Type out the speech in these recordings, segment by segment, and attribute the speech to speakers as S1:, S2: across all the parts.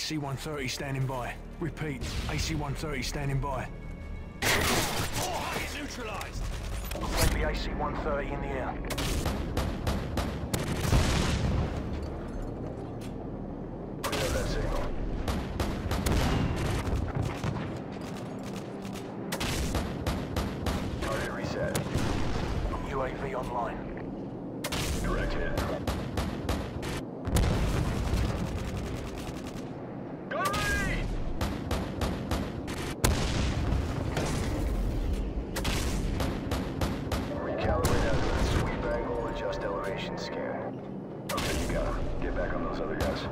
S1: AC-130 standing by. Repeat, AC-130 standing by.
S2: All targets neutralized!
S1: Friendly AC-130 in the air.
S3: We have that signal. Target reset.
S1: UAV online.
S3: Direct hit. Gun ready! Recalibrate azimuth, sweep angle, adjust elevation, scan. Okay, you got him. Get back on those other guys.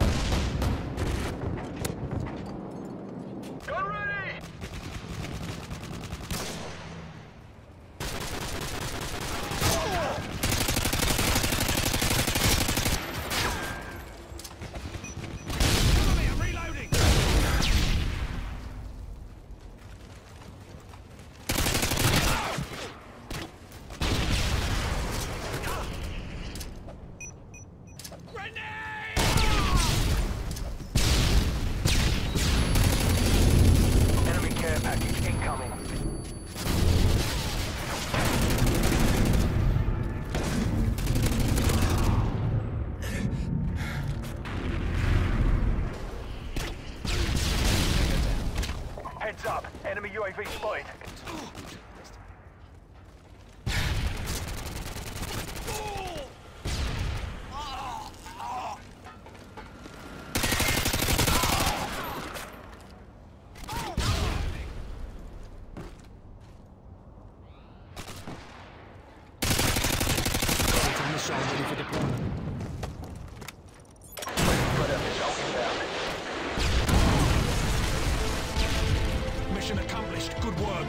S3: Gun ready!
S2: Cover me, I'm reloading! Grenade!
S1: Enemy care package incoming. Heads up, enemy UAV spotted. Missile ready for deployment. Mission accomplished. Good work.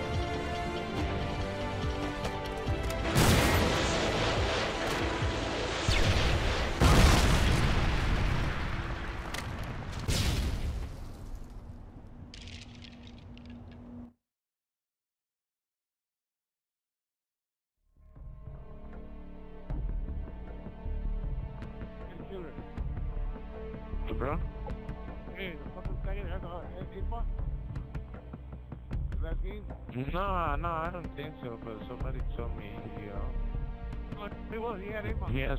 S4: Bro?
S5: Hey, the fucking second has AiMbOt? Is that game?
S4: No, I don't think so, but somebody told me,
S5: He was, he had AiMbOt.
S4: he has...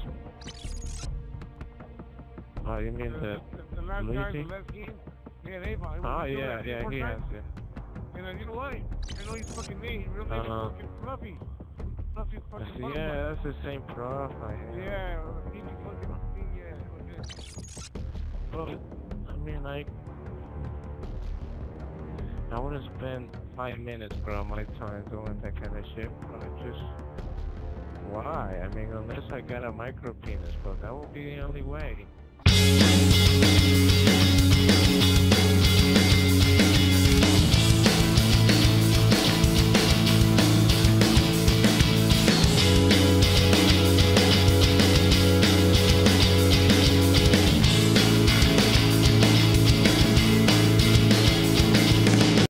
S4: Oh, you mean
S5: The last guy,
S4: Luigi?
S5: the last game, he had AiMbOt.
S4: Oh, yeah, he has, yeah.
S5: And you know what? I know he's fucking name. His real name is fucking Fluffy. Fluffy fucking
S4: Yeah, that's the same prof I have.
S5: Yeah, he fucking, yeah, okay.
S4: Well, I mean, like... I wouldn't spend 5 minutes, bro, of my time doing that kind of shit, bro. Just... Why? I mean, unless I got a micro penis, but that would be the only way.